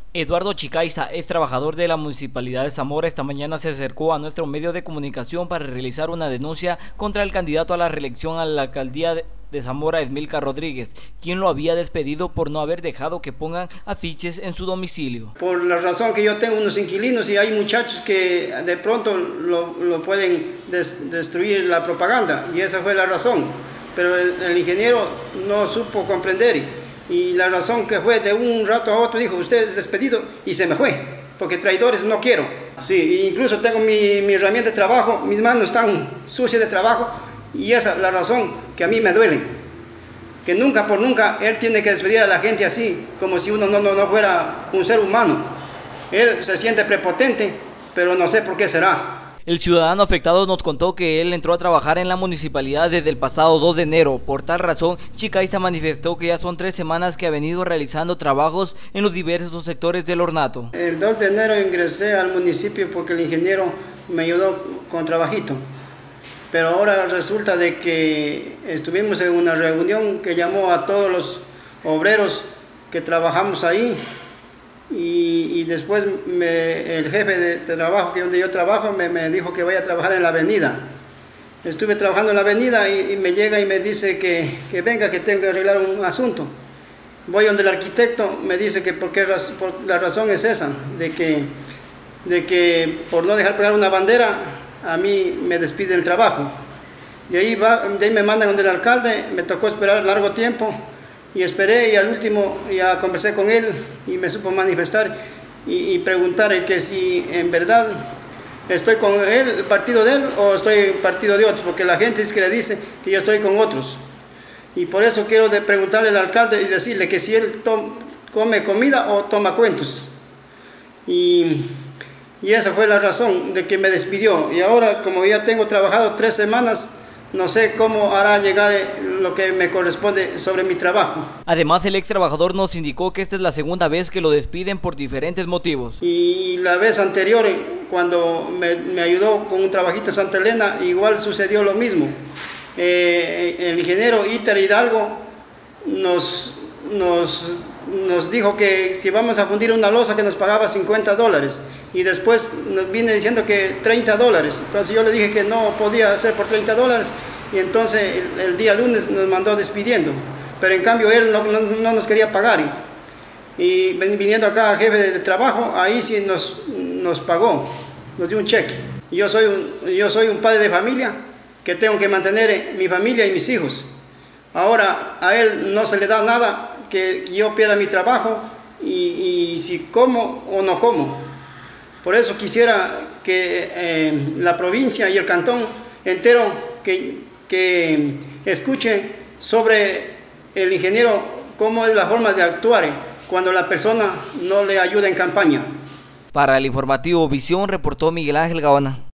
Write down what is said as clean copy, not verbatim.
Eduardo Chicaiza, ex trabajador de la Municipalidad de Zamora, esta mañana se acercó a nuestro medio de comunicación para realizar una denuncia contra el candidato a la reelección a la alcaldía de Zamora, Esmilcar Rodríguez, quien lo había despedido por no haber dejado que pongan afiches en su domicilio. Por la razón que yo tengo unos inquilinos y hay muchachos que de pronto lo pueden destruir la propaganda, y esa fue la razón, pero el ingeniero no supo comprender. Y la razón que fue de un rato a otro dijo, usted es despedido, y se me fue, porque traidores no quiero. Sí, incluso tengo mi herramienta de trabajo, mis manos están sucias de trabajo, y esa es la razón que a mí me duele. Que nunca por nunca él tiene que despedir a la gente así, como si uno no fuera un ser humano. Él se siente prepotente, pero no sé por qué será. El ciudadano afectado nos contó que él entró a trabajar en la municipalidad desde el pasado 2 de enero. Por tal razón, Chicaiza manifestó que ya son 3 semanas que ha venido realizando trabajos en los diversos sectores del ornato. El 2 de enero ingresé al municipio porque el ingeniero me ayudó con trabajito. Pero ahora resulta de que estuvimos en una reunión que llamó a todos los obreros que trabajamos ahí. Y después el jefe de trabajo, que donde yo trabajo, me dijo que vaya a trabajar en la avenida. Estuve trabajando en la avenida y me llega y me dice que venga, que tengo que arreglar un asunto. Voy donde el arquitecto, me dice que por la razón es esa, de que por no dejar pegar una bandera, a mí me despide el trabajo. De ahí me mandan donde el alcalde, me tocó esperar largo tiempo. Y esperé, y al último ya conversé con él y me supo manifestar y preguntar que si en verdad estoy con él, el partido de él, o estoy partido de otros, porque la gente es que le dice que yo estoy con otros. Y por eso quiero preguntarle al alcalde y decirle que si él come comida o toma cuentos. Y esa fue la razón de que me despidió. Y ahora, como ya tengo trabajado 3 semanas, no sé cómo hará llegar lo que me corresponde sobre mi trabajo. Además, el ex trabajador nos indicó que esta es la segunda vez que lo despiden por diferentes motivos. Y la vez anterior, cuando me ayudó con un trabajito en Santa Elena, igual sucedió lo mismo. El ingeniero Iter Hidalgo nos dijo que si vamos a fundir una losa que nos pagaba $50, y después nos viene diciendo que $30. Entonces yo le dije que no podía hacer por $30, y entonces el día lunes nos mandó despidiendo, pero en cambio él no nos quería pagar, y viniendo acá jefe de trabajo, ahí sí nos pagó, nos dio un cheque. Yo soy un padre de familia que tengo que mantener mi familia y mis hijos. Ahora a él no se le da nada, que yo pierda mi trabajo y si como o no como. Por eso quisiera que la provincia y el cantón entero que escuche sobre el ingeniero, cómo es la forma de actuar cuando la persona no le ayuda en campaña. Para el informativo Visión reportó Miguel Ángel Gaona.